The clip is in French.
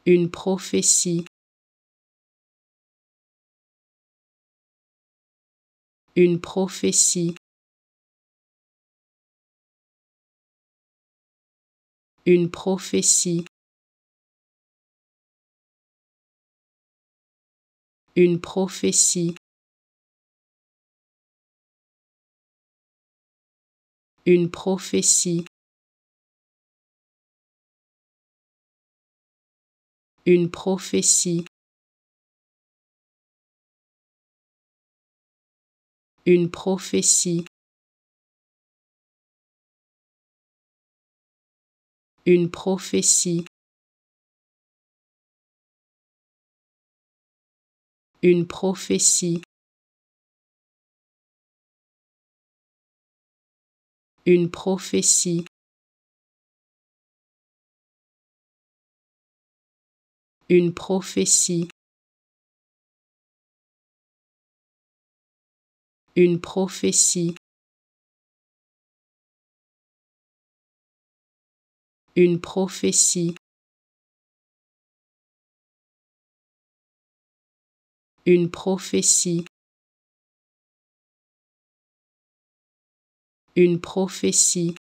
une prophétie, une prophétie, une prophétie, une prophétie, une prophétie, une prophétie, une prophétie, une prophétie, une prophétie, une prophétie, une prophétie, une prophétie, une prophétie, une prophétie, une prophétie,